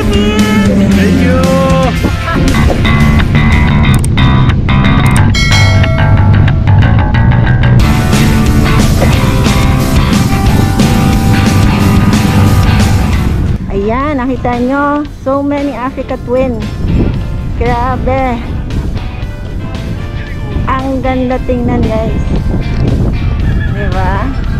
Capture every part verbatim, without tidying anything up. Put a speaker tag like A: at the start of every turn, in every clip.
A: Thank you.
B: Ayan, nakita nyo, so many Africa Twin. Grabe. Ang ganda tingnan, guys. Diba?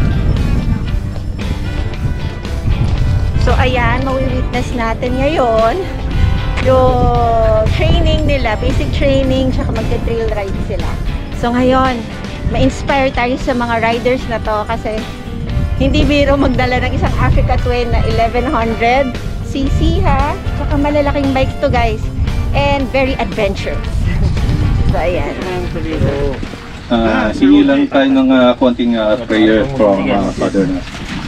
B: So ayan, mawi-witness natin ngayon yung training nila, basic training, tsaka magte-trail ride sila. So ngayon, ma-inspire tayo sa mga riders na to kasi hindi biro magdala ng isang Africa Twin na eleven hundred c c ha. Tsaka malalaking bikes to, guys. And very adventurous. So, ayan.
C: Uh, sige lang tayo ng uh, konting uh, prayer from uh, Father na.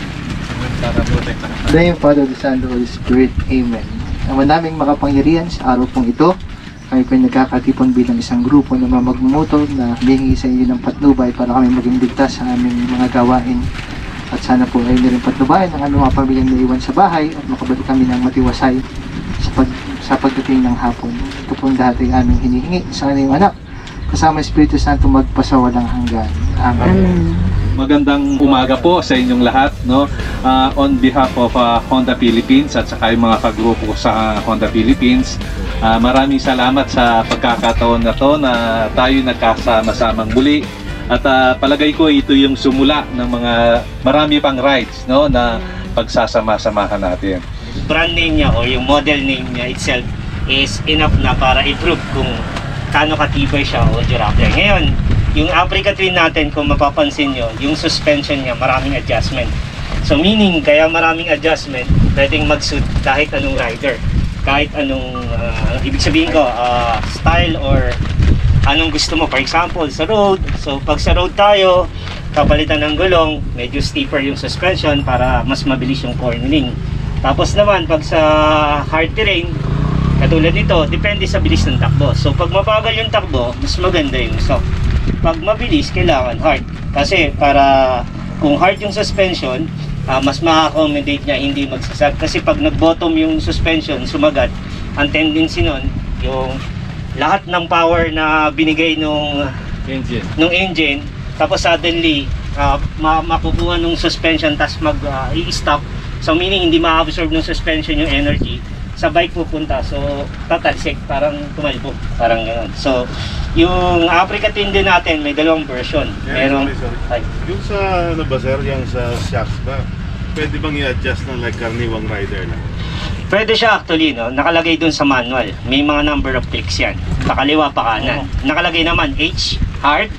D: Name Father, the Son, the Holy Spirit. Amen. Ang manaming makapangyarihan sa araw pong ito, kami po nagkakatipon bilang isang grupo na mamagmumotor na humingi sa inyo ng patnubay para kami maging ligtas sa aming mga gawain. At sana po ay nirin patnubayan ang aming mga pamilyang naiwan sa bahay at makabalik kami ng matiwasay sa, pag, sa pagdating ng hapon. Ito pong lahat ay aming hinihingi sa aming anak. Kasama Espiritu Santo magpasawalang hanggan. Amen.
B: Amen.
C: Magandang umaga po sa inyong lahat, no? Uh, on behalf of uh, Honda Philippines at saka yung mga kagrupo sa Honda Philippines, uh, maraming salamat sa pagkakataon na to na tayo nagkasama-samang muli. At uh, palagay ko ito yung sumula ng mga marami pang rides, no, na pagsasama-samahan natin.
E: Brand name niya o yung model name niya itself is enough na para i-prove kung kano katibay siya o durable. Ngayon, yung Africa Twin natin, kung mapapansin nyo, yung suspension niya maraming adjustment. So meaning, kaya maraming adjustment, pwedeng mag-suit kahit anong rider. Kahit anong, uh, ibig sabihin ko, uh, style or anong gusto mo. For example, sa road. So pag sa road tayo, kapalitan ng gulong, medyo steeper yung suspension para mas mabilis yung cornering. Tapos naman, pag sa hard terrain, katulad nito, depende sa bilis ng takbo. So pag mabagal yung takbo, mas maganda yung soft. Pag mabilis, kailangan hard. Kasi para kung hard yung suspension, uh, mas ma-accommodate niya, hindi magsasag. Kasi pag nag-bottom yung suspension, sumagat, ang tendency nun, yung lahat ng power na binigay nung engine, nung engine tapos suddenly uh, ma makukuha nung suspension tapos mag uh, i-stop. So meaning hindi ma-absorb ng suspension yung energy sa bike pupunta. So tatalsik, parang tumalbog, parang gano'n. So yung Africa Twin din natin may dalawang version.
A: Yeah,
E: Merong
A: sorry, sorry. Yung sa ano ba sir, yung sa shocks ba, pwede bang i-adjust ng like karaniwang rider na?
E: Pwede siya actually, no? Nakalagay dun sa manual. May mga number of clicks yan. Pakaliwa, pa kanan. Nakalagay naman H, hard,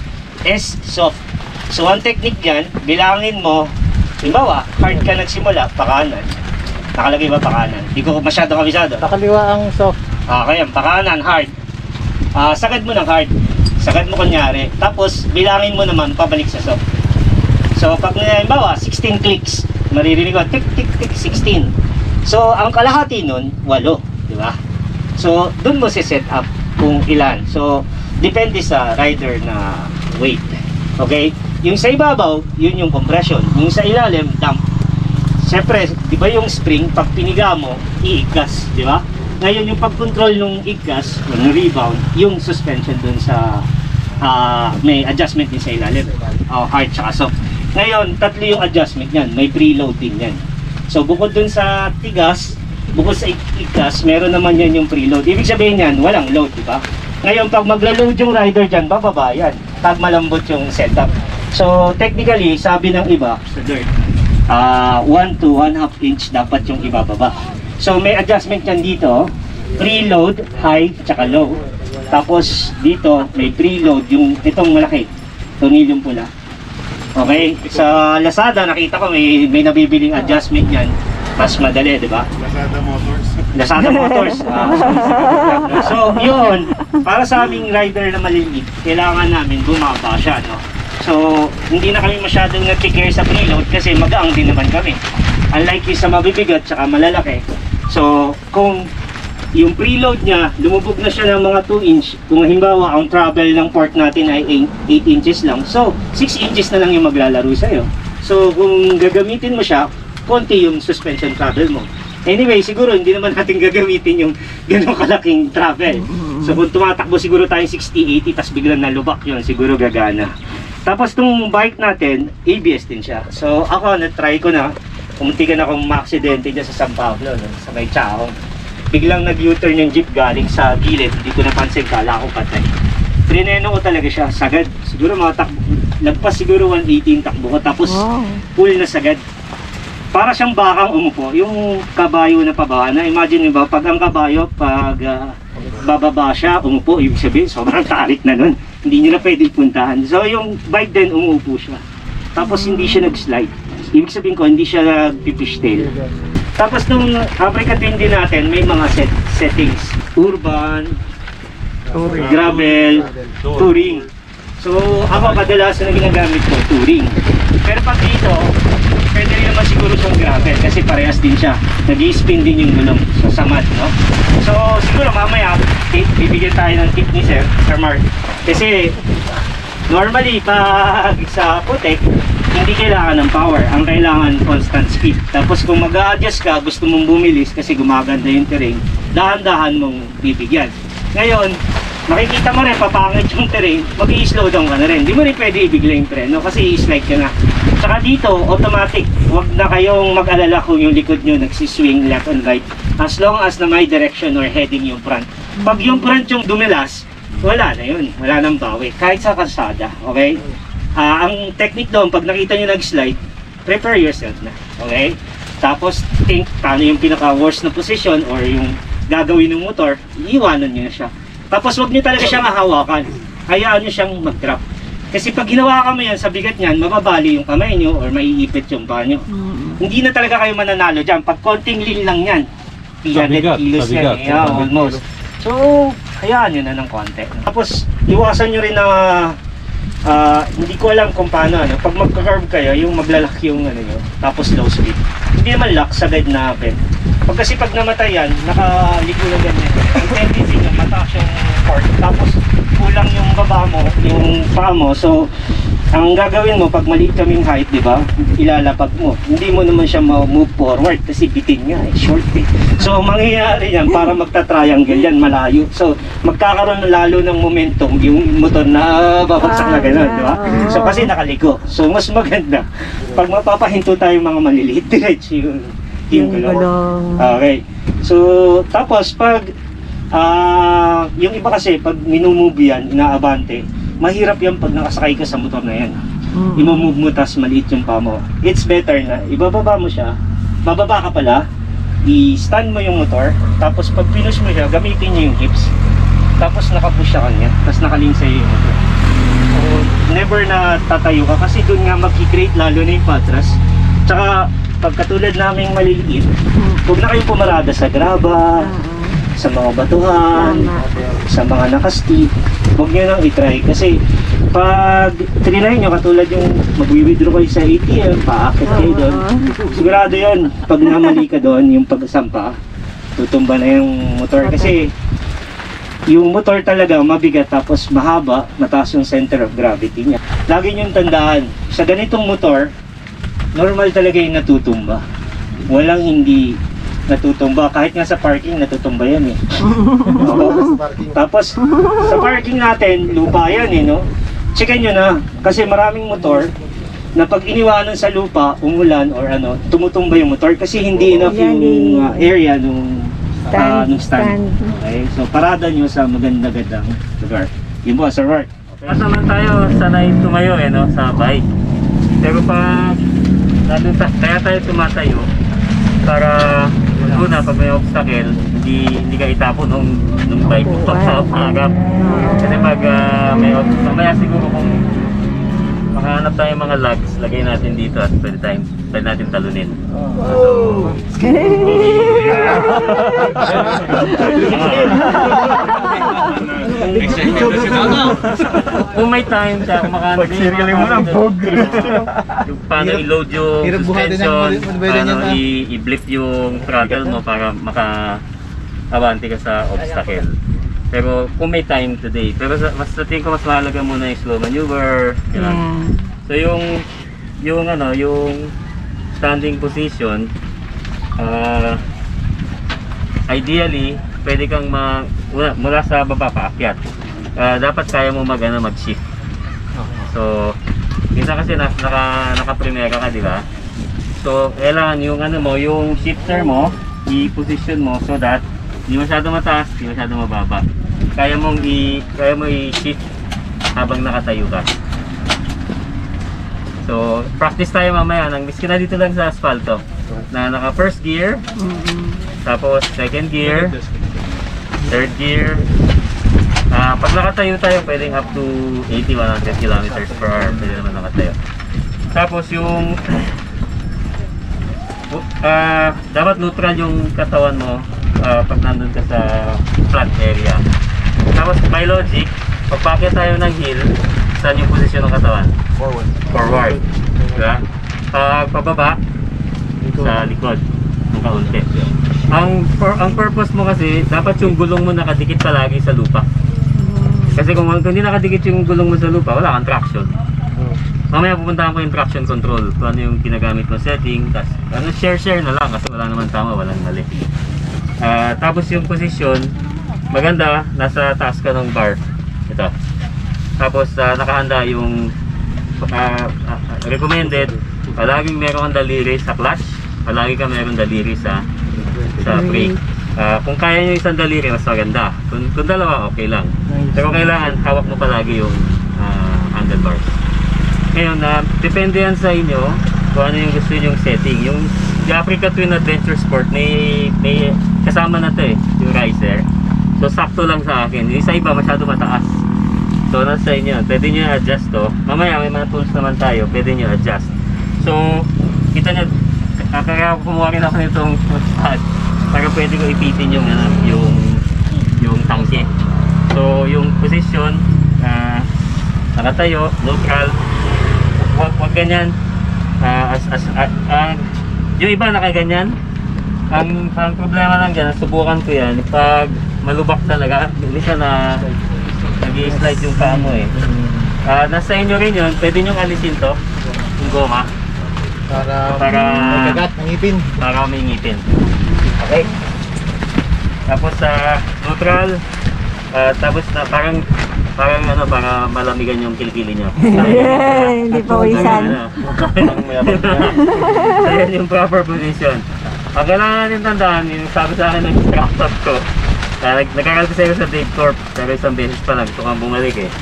E: S, soft. So, ang technique yan, bilangin mo, halimbawa, hard ka nagsimula, pa kanan. Nakalagay ba pa kanan? Hindi ko masyado kabisado.
D: Pakaliwa ang soft.
E: Ah, kaya, pa kanan, hard. Ah, sagad mo ng hard. Sagad mo kunyari. Tapos, bilangin mo naman, pabalik sa soft. So, pag halimbawa, sixteen clicks, maririnig ko, tick, tick, tick, sixteen. So, ang kalahati nun, walo, di ba? So, dun mo si-set up kung ilan. So, depende sa rider na weight. Okay? Yung sa ibabaw, yun yung compression. Yung sa ilalim, dump. Siyempre, di ba yung spring, pag piniga mo, iigkas, di ba? Ngayon, yung pag-control ng igkas, ng rebound, yung suspension dun sa, uh, may adjustment din sa ilalim. Uh, hard tsaka soft. Ngayon, tatlo yung adjustment yan. May preload din yan. So bukod dun sa tigas, bukod sa igkas, meron naman yan yung preload. Ibig sabihin yan, walang load, di ba? Ngayon, pag magla-load yung rider dyan, bababa yan. Pag malambot yung setup. So technically, sabi ng iba, uh, one to one half inch dapat yung ibababa. So may adjustment yan dito, preload, high, tsaka low. Tapos dito, may preload, yung itong malaki, tornilyong pula. Okay, sa Lazada nakita ko may may nabibiling adjustment yan. Mas madali, di ba?
A: Lazada Motors.
E: Lazada Motors. Uh, so, yun, para sa aming rider na maliliit, kailangan namin bumaba siya, no? So, hindi na kami masyadong nag-care sa preload kasi magaang din naman kami. Unlike yung sa mabibigat tsaka malalaki. So, kung yung preload niya, lumubog na siya ng mga two inch. Kung halimbawa, ang travel ng port natin ay eight inches lang. So, six inches na lang yung maglalaro sa'yo. So, kung gagamitin mo siya, konti yung suspension travel mo. Anyway, siguro hindi naman natin gagamitin yung ganong kalaking travel. So kung tumatakbo siguro tayong sixty eighty tapos biglang nalubak yun, siguro gagana. Tapos itong bike natin, A B S din siya. So ako, na-try ko na, kumuntikan akong ma-aksidente dyan sa San Pablo, no? Sa may Chaong. Biglang nag-U-turn yung jeep galing sa gilid, hindi ko napansin, kala ko patay. Trineno ko talaga siya, sagad. Siguro mga takbo, lagpas siguro one eighty takbo ko, tapos
B: Wow.
E: full na sagad. Para siyang bakang umupo, yung kabayo na pababa na, imagine nyo ba, pag ang kabayo, pag uh, bababa siya, umupo, ibig sabihin, sobrang tarik na nun. Hindi nyo na pwedeng puntahan. So yung bike din, umuupo siya. Tapos hindi siya nag-slide. Ibig sabihin ko, hindi siya nag-fishtail. Tapos nung aprikatin din natin, may mga set, settings. Urban, touring. Gravel, touring. So ako kadalasan na ginagamit ko, touring. Pero pag dito, pwede rin naman siguro siyang gravel kasi parehas din siya. Nag-i-spin din yung gulong so, sa mat, no? So siguro mamaya, bibigyan tayo ng tip ni Sir, Sir Mark. Kasi normally pag sa putek, hindi kailangan ng power. Ang kailangan constant speed. Tapos kung mag-a-adjust ka, gusto mong bumilis kasi gumaganda yung terrain, dahan-dahan mong bibigyan. Ngayon, makikita mo rin, papangit yung terrain, mag-i-slow down ka na rin. Hindi mo rin pwede ibigla yung preno kasi i-slide ka na. Saka dito, automatic. Huwag na kayong mag-alala kung yung likod nyo nagsiswing left and right. As long as na may direction or heading yung front. Pag yung front yung dumilas, wala na yun. Wala nang bawi. Kahit sa kalsada, okay? Uh, ang technique doon, pag nakita nyo nag-slide, prepare yourself na. Okay? Tapos, think paano yung pinaka-worst na position or yung gagawin ng motor, iiwanan nyo na siya. Tapos, huwag nyo talaga siyang hahawakan. Hayaan nyo siyang mag-drop. Kasi pag ginawakan mo yan, sa bigat niyan, mababali yung kamay nyo or maiipit yung paa nyo. Mm-hmm. Hindi na talaga kayo mananalo dyan. Pag konting lean lang yan, three hundred kilos yan. Eh, yeah, almost. So, hayaan nyo na ng konti. Tapos, iwasan nyo rin na Uh, hindi ko alam kung paano, ano, pag mag-curve kayo, yung maglalak yung ano nyo, tapos low speed. Hindi naman lock, sagad na happen. Pag kasi pag namatay yan, nakaligo na ganyan. Ang tendency nyo, mataas yung fork, tapos kulang yung baba mo, yung paa mo. So, ang gagawin mo, pag maliit kaming height, di ba, ilalapag mo. Hindi mo naman siya ma-move forward kasi bitin nga, eh, short eh. So, mangyayari yan, para magta-triangle yan, malayo. So, magkakaroon lalo ng momentum yung motor na babagsak na gano'n, di ba? So, kasi nakaliko. So, mas maganda. Pag mapapahinto tayo mga maliliit, diretso yung yung gulong. Okay. So, tapos pag uh, yung iba kasi, pag minumove yan, inaabante, mahirap yan pag nakasakay ka sa motor na yan. Mm-hmm. I-move mo, tas maliit yung paa mo. It's better na ibababa mo siya, bababa ka pala, i-stand mo yung motor, tapos pag pinush mo siya, gamitin niyo yung hips. Tapos nakapush siya kanya, tapos nakaling sa'yo yung motor. So, never na tatayo ka kasi doon nga mag-create lalo na yung patras. Tsaka, pag katulad naming maliliit, huwag na kayong pumarada sa graba, sa mga batuhan, sa mga nakasteep. Huwag nyo nang itry kasi pag trinay nyo, katulad yung mag-withdraw kayo sa A T M, paakit kayo doon, sigurado yun, pag namali ka doon, yung pagsampa, tutumba na yung motor kasi yung motor talaga mabigat tapos mahaba, mataas yung center of gravity niya. Lagi nyo tandaan, sa ganitong motor, normal talaga yung natutumba. Walang hindi natutumba. Kahit nga sa parking, natutumba yan eh. Tapos, sa parking natin, lupa yan eh, no? Checkin nyo na. Kasi maraming motor na pag iniwanan sa lupa, umulan or ano, tumutumba yung motor kasi hindi enough yung uh, area nung, uh, nung stand. Okay? So, parada nyo sa maganda-gandang lugar. Yun po, Sir Mark. Okay. At naman tayo sanay tumayo eh, no? Sa bike. Pero pag kaya tayo tumatayo para una pag may obstacle hindi, hindi ka itapon nung, nung bike mo sa agap kasi pag uh, may obstacle mamaya siguro kung makahanap tayo mga lugs lagay natin dito at pwede, tayo, pwede natin talunin. So, kung may time ka, makahanap din mo ng bog. Paano i-load yung suspension, paano i-blip yung throttle mo para maka-abante ka sa obstacle. Pero kung may time today, pero mas sa tingin ko mas mahalaga muna yung slow maneuver. Yeah. So yung yung ano, yung standing position, uh,
F: ideally, pwede kang ma, mula, mula sa baba paakyat. Uh, dapat kaya mo mag, ano, mag-shift. So, minsan kasi na, naka, naka-primera ka, di ba? So, kailangan yung ano mo, yung shifter mo, i-position mo so that hindi masyado mataas, hindi masyado mababa. Kaya mong i kaya mo i-shift habang nakatayo ka. So, practice tayo mamaya nang miski na dito lang sa asfalto. Na naka first gear, tapos second gear, third gear. Uh, pag nakatayo tayo, pwedeng up to eighty to one hundred kilometers per hour. Pwede naman nakatayo. Tapos yung uh, dapat neutral yung katawan mo uh, pag nandun ka sa flat area. Tapos by logic, pagpakit tayo ng hill, saan yung posisyon ng katawan?
D: Forward.
F: Forward. Diba? Pag pababa, sa likod. Ng kaunti. Ang, for, ang purpose mo kasi, dapat yung gulong mo nakadikit palagi sa lupa. Kasi kung, kung hindi nakadikit yung gulong mo sa lupa, wala kang traction. Mamaya pupuntahan ko yung traction control. Kung ano yung ginagamit mo setting. Tas, ano, share-share na lang kasi wala naman tama, walang mali. Uh, tapos yung position, maganda, nasa taas ka ng bar. Ito. Tapos uh, nakahanda yung uh, uh, recommended, palaging meron kang daliri sa clutch, palagi ka meron daliri sa sa brake. Uh, kung kaya nyo isang daliri, mas maganda. Kung, kung dalawa, okay lang. Pero kailangan, hawak mo palagi yung uh, handlebars. Ngayon, uh, depende yan sa inyo kung ano yung gusto nyo yung setting. Yung, yung Africa Twin Adventure Sport, may, may kasama na to eh, yung riser. So, sakto lang sa akin. Yung sa iba, masyado mataas. So, nasa inyo. Pwede nyo adjust to. Mamaya, may mga tools naman tayo. Pwede nyo adjust. So, kita nyo, kaya kumuha rin ako nitong pad para pwede ko ipitin yung, ano, yung, yung tangke. So, yung position, uh, nakatayo, neutral. Huwag, huwag ganyan. Uh, as, as, uh, uh, yung iba nakaganyan. Ang, ang problema lang dyan, subukan ko yan. Pag malubak talaga, minsan na nag-i-slide yung paa mo eh. Uh, nasa inyo rin yun, pwede nyo alisin to, yung goma.
D: Para,
F: Para
D: magagat ng ngipin.
F: Para may ngipin. Okay. Tapos sa uh, neutral, uh, tapos na parang parang ano, para malamigan yung kilikili nyo.
B: Yay! Hindi pa wisan.
F: So yan yung proper position. Ang kailangan natin tandaan, yung sabi sa akin ng instructor ko, uh, nag nagkakalpisa ko sa Dave Corp, pero isang beses pa lang, gusto kang bumalik eh.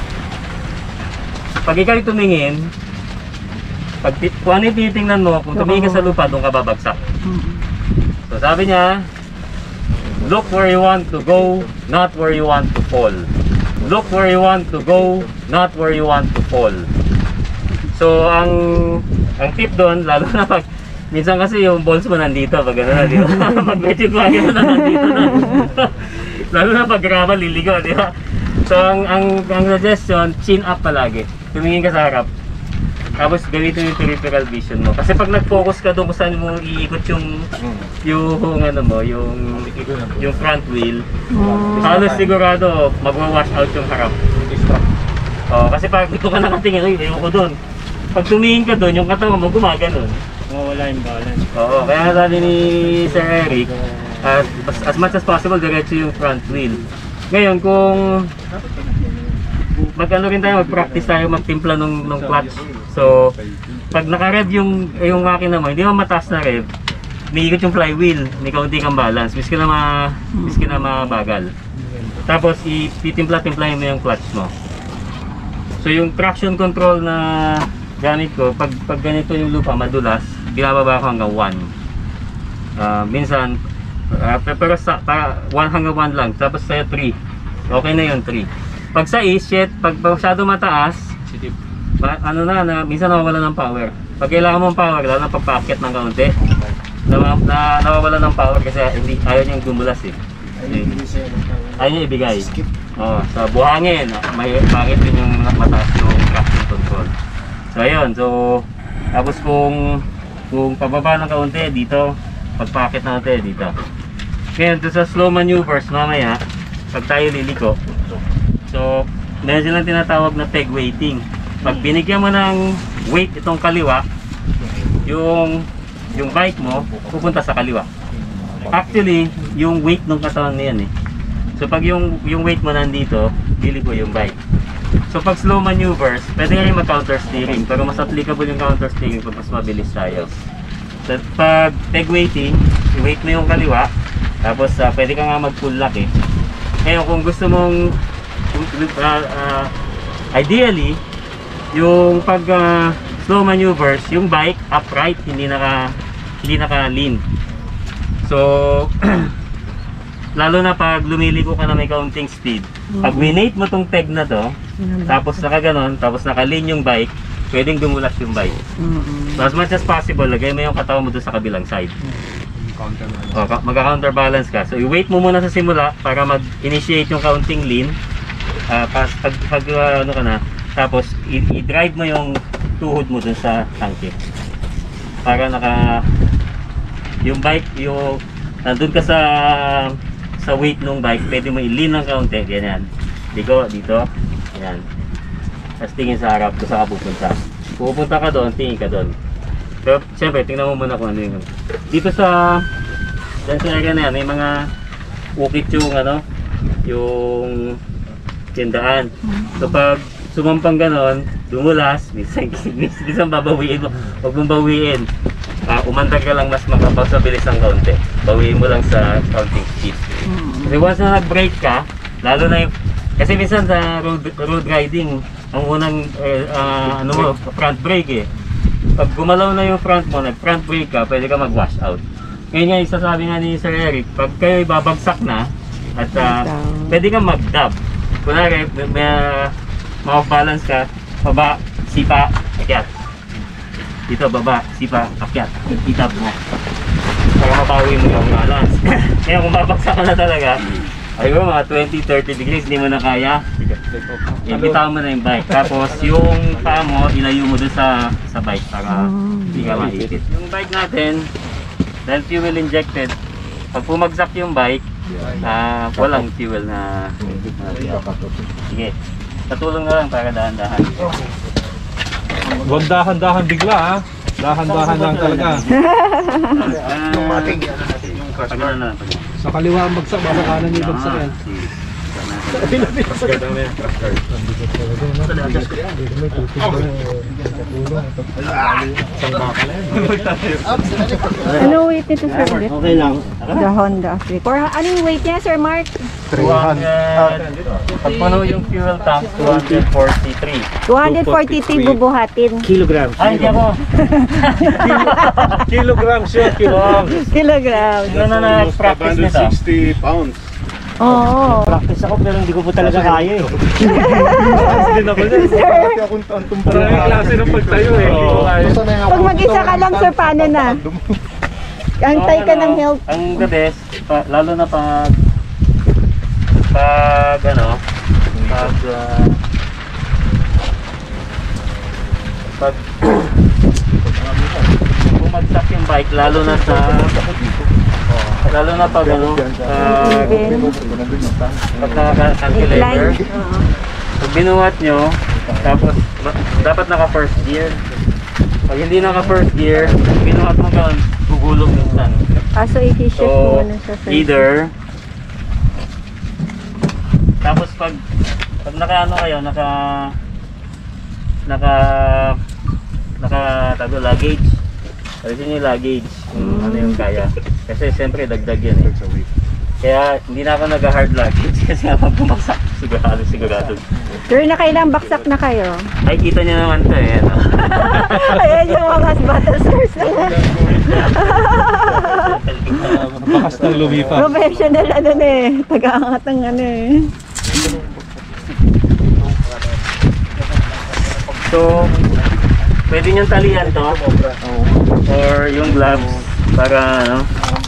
F: Pag ikaw tumingin, pag kung ano yung titingnan mo, kung tumingin ka sa lupa, doon ka babagsak. So sabi niya, look where you want to go, not where you want to fall. Look where you want to go, not where you want to fall. So ang ang tip doon, lalo na pag minsan kasi yung balls mo nandito, pag gano'n na, di ba? Pag medyo gano'n na, nandito na. Lalo na pag gravel, liligo, di ba? So ang, ang, ang suggestion, chin up palagi. Tumingin ka sa harap. Tapos gamitin yung peripheral vision mo. Kasi pag nag-focus ka doon kung saan mo iikot yung yung ano mo, yung yung front wheel, halos sigurado magwa-wash out yung harap. Oh, kasi pag dito ka nakatingin, ay, ayoko doon. Pag tumingin ka doon, yung katawan mo gumaganon.
E: Mawala yung balance.
F: Oo, kaya sabi ni Sir Eric, uh, as, as much as possible, diretso yung front wheel. Ngayon, kung mag-ano rin tayo, mag-practice tayo, magtimpla nung, nung clutch. So, pag naka-rev yung, yung makina mo, hindi mo mataas na rev, umiikot yung flywheel, may kaunti kang balance, miski na, ma, miski na mabagal. Tapos, ipitimpla-timplahin mo yung clutch mo. So, yung traction control na gamit ko, pag, pag ganito yung lupa, madulas, binababa ko hanggang one. Uh, minsan, uh, pero sa one hanggang one lang, tapos sa'yo three. Okay na yun, three. Pag sa is, shit, pag masyado mataas, ma, ano na, na, minsan nawawala ng power. Pag kailangan mong power, lalo na pagpakit ng kaunti, na, na, nawawala ng power kasi hindi, ayaw niyang gumulas eh. Ayaw niya ibigay. Oh, so buhangin, may pangit din yung mataas yung traction control. So ayun, so tapos kung kung pababa ng kaunti dito, pagpakit natin dito. Ngayon, sa slow maneuvers mamaya, pag tayo liliko, so meron silang tinatawag na peg weighting. Pag binigyan mo ng weight itong kaliwa, yung yung bike mo pupunta sa kaliwa. Actually, yung weight ng katawan na yan eh. So pag yung, yung weight mo nandito, dili ko yung bike. So pag slow maneuvers, pwede nga rin mag-counter steering, pero mas applicable yung counter steering pag mas mabilis tayo. So pag peg weighting, i-weight mo yung kaliwa, tapos uh, pwede ka nga mag-full lock eh. Ngayon kung gusto mong, uh, uh, ideally, yung pag uh, slow maneuvers, yung bike upright, hindi naka, hindi naka-lean. So, lalo na pag lumiliko ka na may kaunting speed, pag winate mo tong peg na to, tapos naka ganon, tapos naka-lean yung bike, pwedeng dumulas yung bike. So as much as possible, lagay mo yung katawan mo doon sa kabilang side. O, magka-counterbalance ka. So i-wait mo muna sa simula para mag-initiate yung counting lean. Uh, pas, pag, pag uh, ano ka na, tapos i-drive mo yung tuhod mo doon sa tangke. Para naka yung bike, yung nandun ka sa sa weight ng bike, pwede mo i-lean ng kaunti, ganyan. Dito, dito, yan. Tapos tingin sa harap, kung saan ka pupunta. Pupunta ka doon, tingin ka doon. Pero, siyempre, tingnan mo muna kung ano yung... Dito sa... Diyan sa area na yan, may mga ukit yung ano, yung tindaan. So, pag sumampang ganon, dumulas, minsan, minsan babawiin mo. Huwag mong bawiin. Uh, umandar ka lang mas makapagpabilis ng kaunti. Bawiin mo lang sa counting speed. Kasi once na nag-brake ka, lalo na yung... Kasi minsan sa road, road riding, ang unang uh, uh, ano mo, front brake eh. Pag gumalaw na yung front mo, nag-front brake ka, pwede ka mag-wash out. Ngayon nga, isasabi nga ni Sir Eric, pag kayo babagsak na, at uh, pwede kang mag-dab. Kunwari, may, may uh, ma-off-balance ka, baba, sipa, akyat. Dito, baba, sipa, akyat. Itab mo. Para mapawi mo yung balance. Ngayon, kung babagsak ka na talaga, ayun, mga twenty to thirty degrees, hindi mo na kaya. Ibitaw mo na yung bike. Tapos, yung paa mo, ilayo mo doon sa, sa bike para hindi ka maipit. Yung bike natin, dahil fuel injected, pag pumagsak yung bike, uh, walang fuel na... Sige, tatulong na lang para dahan-dahan.
C: Huwag dahan-dahan bigla ha. Dahan-dahan lang talaga.
A: Yung mating, ano natin, yung crash
F: Pag
A: bar.
F: ano na lang.
D: Sa kaliwa ang bagsak, baka kanan yung bagsak yan.
B: Ano weight nito, sir? Ulit?
E: Okay lang.
B: The Honda Civic. Or ano yung weight niya, Sir Mark?
F: two hundred. Pag puno yung fuel tank, two forty-three.
B: two forty-three bubuhatin.
E: Kilograms.
F: Ay, hindi ako.
C: Kilograms yun, kilograms.
B: Kilograms.
F: Ano na na-practice nito?
A: five hundred sixty pounds.
B: Oo.
E: Practice ako pero hindi ko po talaga kaya eh.
C: Din ako din. Parang yung klase ng pagtayo eh. Hindi ko kaya.
B: Pag mag-isa ka lang, sir, paano na? Antay ka ng help.
F: Ang the best, pa, lalo na pag pag ano, pag uh, pag bumagsak yung bike, lalo na sa lalo na pag ano, pag pag naka-calculator, pag binuhat nyo, tapos ba- dapat naka first gear. Pag hindi naka first gear, binuhat mo gano'n, gugulong minsan.
B: Ah, so i-shift mo
F: So,
B: na sa first.
F: either tapos pag pag naka ano kayo, naka naka naka tago luggage. Alisin niyo yung luggage kung ano yung kaya. Kasi siyempre dagdag yan eh. Kaya hindi na ako nag-hard luggage kasi nga pag bumaksak, sigurado sigurado.
B: Sir, nakailang baksak na kayo?
F: Ay, kita niyo naman to eh. No?
B: Ayan yung mga battlers na.
C: Bakas ng lumipa.
B: Professional ano na eh. Taga-angat ng ano eh.
F: So, pwede niyong talian to or yung gloves para ano.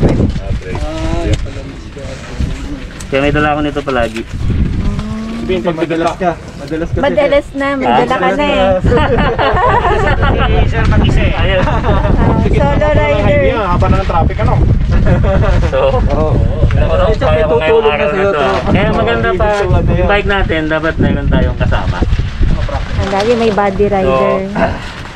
F: Kaya may dala ako nito palagi.
C: Pag madalas ka, madalas ka.
B: Madalas na, may dala ka na eh.
E: Sir, mag-isa eh.
F: Ayun.
B: Solo rider.
A: Haba na ng traffic, ano?
F: So, ano, kaya ko ngayong araw na to. Kaya maganda pa, yung bike natin, dapat meron tayong kasama.
B: Ang lagi may body rider.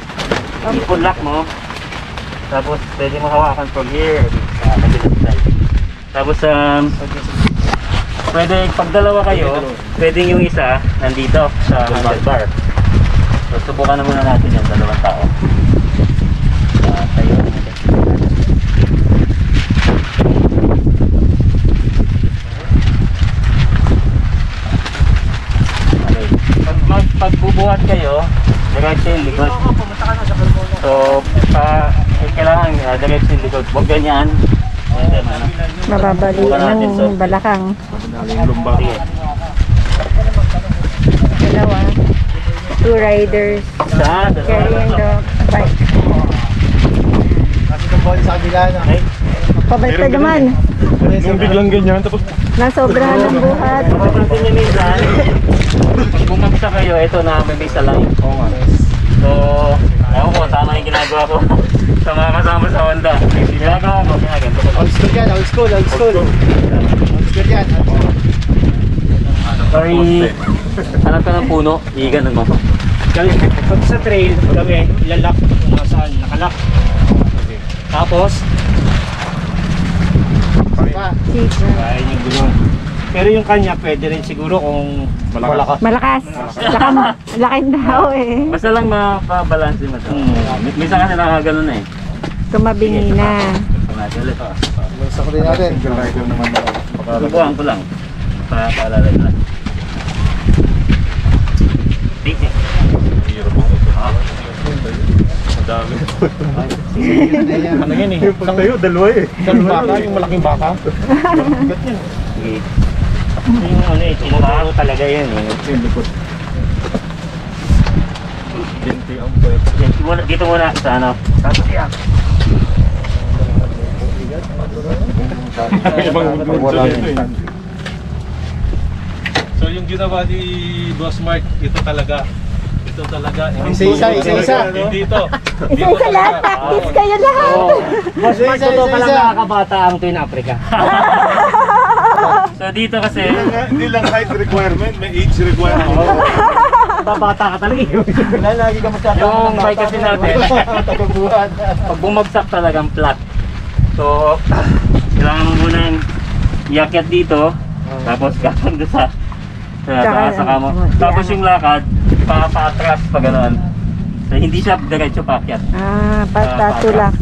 F: So, i-pull lock mo. Tapos, pwede mo hawakan from here. Sa kabilang side. Tapos um, pwede pag dalawa kayo, pwedeng yung isa nandito sa handlebar. So subukan na muna natin yung dalawang tao. Uh, tayo. Okay. Pag mag, pagbubuhat kayo, diretso yung likod. So, pa, eh, kailangan uh, diretso yung likod. Huwag ganyan. Ayan, ano.
B: Mababali ng balakang.
F: Sige.
B: Dalawa. Two riders
F: Isa, dalawa,
B: carrying the
F: tatlo.
B: bike.
D: Kasi ito po sa kabila na.
F: Okay.
B: Pabalik naman.
A: Yung biglang ganyan, tapos
B: Nasobrahan ng buhat.
F: Mapapansin nyo minsan, pag bumagsak kayo, ito na may may salay. So, ewan ko, tama yung ginagawa ko sa mga kasama sa Honda. Ginagawa ko, ginaganto ko.
D: Old school yan, old school, old school. Old school yan.
F: Sorry, hanap ka ng puno, iigan ng mapa.
E: Kami, pag sa trail, kami ilalak kung nasaan, nakalak. Tapos,
D: Pa.
E: kaya yung gulong. Pero yung kanya, pwede rin siguro kung malakas.
B: Malakas. Saka laking tao eh.
F: Basta lang mapabalansin mo ito.
E: Hmm.
F: Minsan kasi nakaganon na eh.
B: Tumabingi na.
F: Pangati ulit.
D: Gusto ko din natin.
F: Subuhan ko lang. Pa paalala lang. Tingin.
A: madami.
D: Ano yan eh?
A: Isang tayo, dalawa eh.
D: Isang baka, yung malaking baka.
F: Sige. Yung ano eh, tinuturo talaga yan eh.
A: Yung likod. Binti ang pwede.
F: Dito muna, dito muna sa ano. Tapos yan.
A: Ibang wala dito eh.
C: So yung ginawa ni Boss Mark, ito talaga. Ito talaga.
D: Isa-isa, isa-isa.
C: Hindi ito.
B: Isa-isa lahat. Practice kayo lahat.
E: Oh, mas
D: Isa,
E: mas
D: isa,
E: totoo
D: isa,
E: pala
D: isa.
E: nakakabata ang Twin Africa.
F: So dito kasi,
A: Hindi lang- Hindi lang height requirement, may age requirement.
E: Babata ka talaga eh.
D: Wala, lagi ka masyadong
F: yung bike kasi natin,
D: Tagabuhan.
F: pag bumagsak talagang flat. So, kailangan mo munang iakyat dito, tapos gapang doon sa sa
B: Tsaka,
F: taas saka mo.
B: ano,
F: Tapos
B: yan.
F: yung lakad, pa paatras pa gano'n. So, hindi siya diretso paakyat.
B: Ah, patatulak.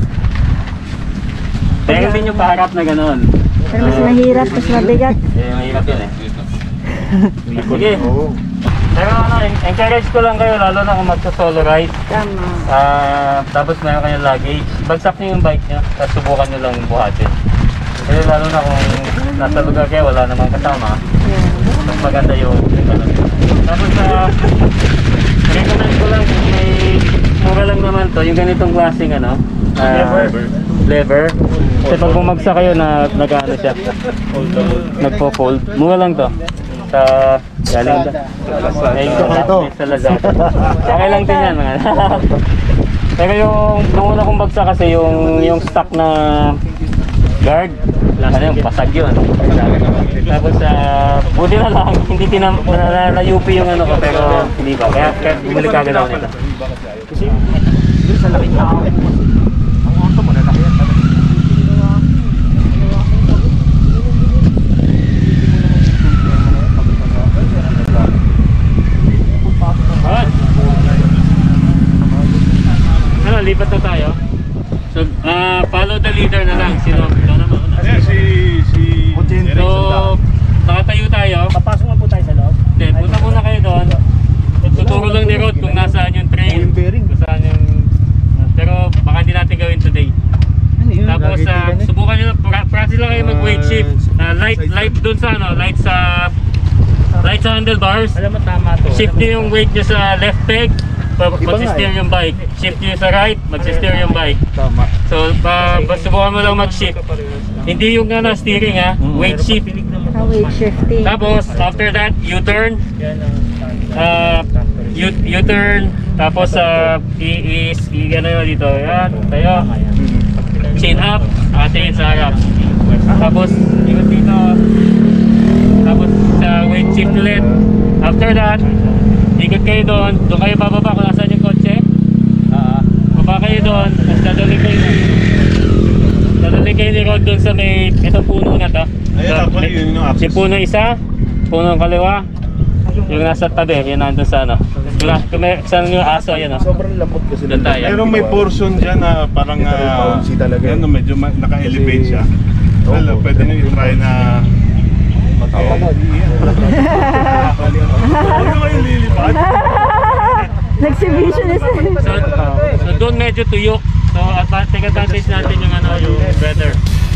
F: Pero hindi nyo paharap na gano'n.
B: Pero mas mahirap, mas mabigat.
F: Eh, mahirap yun eh. Sige. Pero ano, en- encourage ko lang kayo, lalo na kung magsa-solo ride.
B: Tama.
F: Ah, tapos meron kayong luggage. Bagsak niyo yung bike niyo, tapos subukan niyo lang yung buhatin. Kasi lalo na kung nasa lugar kayo, wala namang kasama,
B: Yan.
F: mas maganda yung ganun. Tapos sa recommend ko lang, may mura lang naman to, yung ganitong klaseng ano, ah, lever. Kasi pag bumagsak kayo na nag-ano siya, nagpo-fold, mura lang to. Sa galing ba? Ayun ko ito. Sa Lazada. Okay lang din yan mga. Pero yung nung una kong bagsak kasi yung yung stock na guard, ano yung pasag yun. Tapos sa uh, buti na lang hindi tinam na, na, na U P yung ano ko pero hindi ba kaya kaya bumalik agad ako nito.
E: Kasi doon sa laking tao. Ang auto mo lalaki yan.
F: Ano, lipat na tayo? So, uh, follow the leader na lang. Sino? Ikaw na mauna.
A: Ayan, si... si...
F: So, nakatayo tayo.
E: Papasok mo po tayo sa loob.
F: Then, punta muna kayo doon. Tuturo lang ni Rod kung nasaan yung trail. Kung saan yung... Pero baka hindi natin gawin today. Tapos, uh, subukan nyo, pra practice lang kayo mag-weight shift. Uh, light, light doon sa ano, light sa... Light sa handlebars.
E: Alam mo tama to.
F: Shift nyo yung weight nyo sa left peg. Mag-steer yung bike. Shift nyo sa right, mag-steer yung bike. So, pa, pa subukan mo lang mag-shift. Hindi yung ano, steering ha, weight shift.
B: Ah, weight shifting.
F: Tapos, after that, U-turn. Uh, U-turn. Tapos, uh, i-is, i-gano yun dito. Yan, tayo. Chin up, atin sa harap. Tapos, ikot dito. Tapos, sa weight shift ulit. After that, ikot kayo doon. Doon kayo bababa kung nasaan yung kotse. Baba kayo doon. Tapos dadalik kayo. Dadalik kayo ni Rod doon sa may itong puno na to.
A: Ayun,
F: So,
A: actually, yun yung access.
F: Si puno isa, puno ng kaliwa, yung nasa tabi, yun nandun sa ano. Kung, na- kung may saan yung aso, yun o.
G: Sobrang lambot kasi
F: Doon tayo.
A: Pero may portion dyan na parang
G: Ito yung
A: ah,
G: bouncy talaga eh.
A: ano, medyo ma- naka-elevate siya. Well,
G: Oo,
A: pwede nyo i-try na
G: Matawag.
A: ano kayo lilipad?
B: Nag-exhibition is
F: So, so doon medyo tuyo. So, adva- take advantage natin yung ano, yung weather.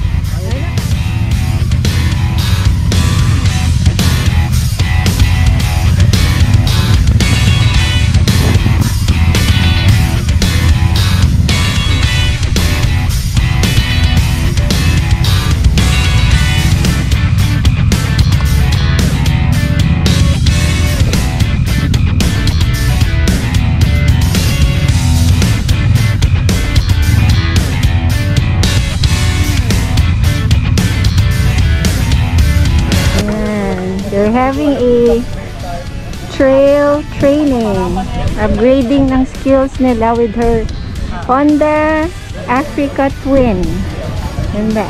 B: They're having a trail training, upgrading ng skills nila with her Honda Africa Twin. Yan ba?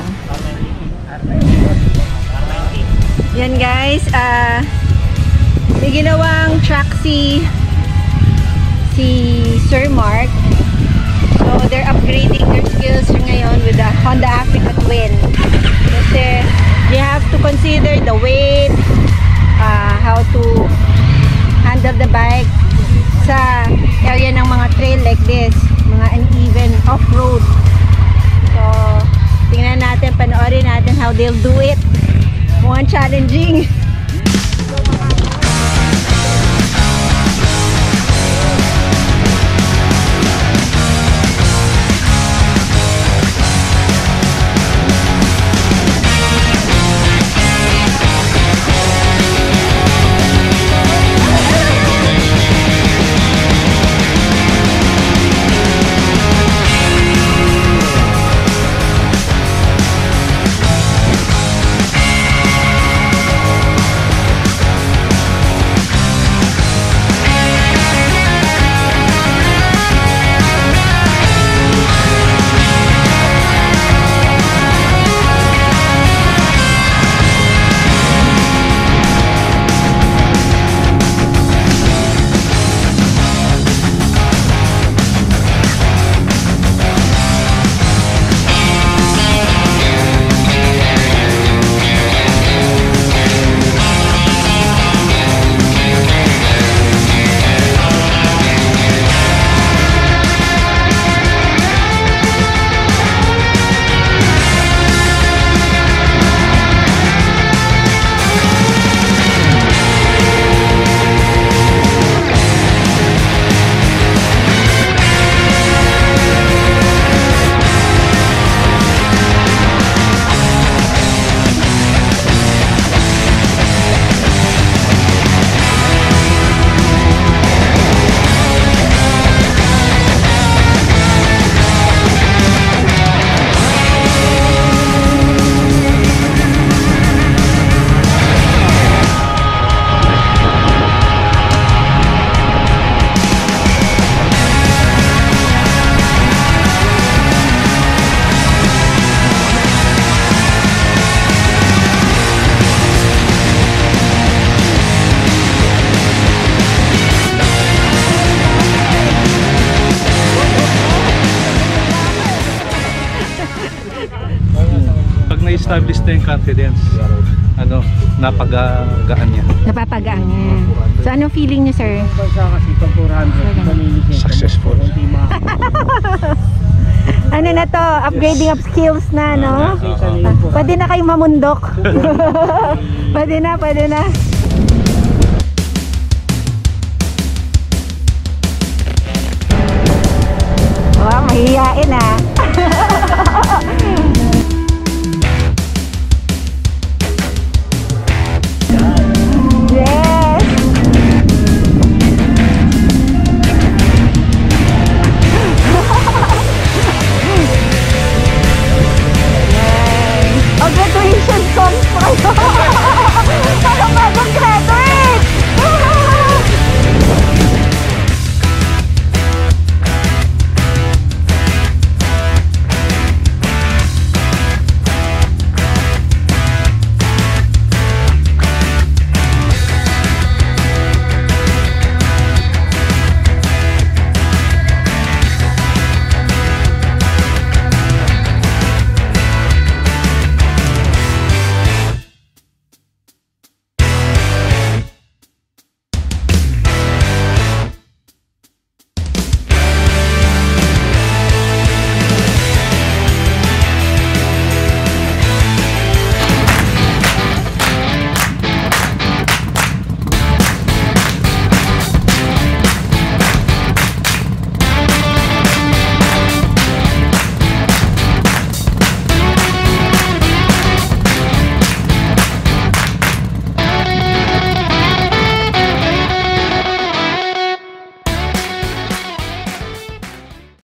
B: Yan guys, ah may ginawang track si si Sir Mark. So they're upgrading their skills ngayon with the Honda Africa Twin. Kasi you have to consider the weight, uh, how to handle the bike sa area ng mga trail like this, mga uneven off-road. So, tingnan natin, panoorin natin how they'll do it. Mukhang challenging.
C: na-establish na yung confidence, ano, napagaan niya.
B: Napapagaan niya. So, anong feeling niyo, sir?
C: Successful.
B: Ano na to? Upgrading of skills na, no? Ah, pwede na kayong mamundok. Pwede na, pwede na. Wow, mahihiyain ah.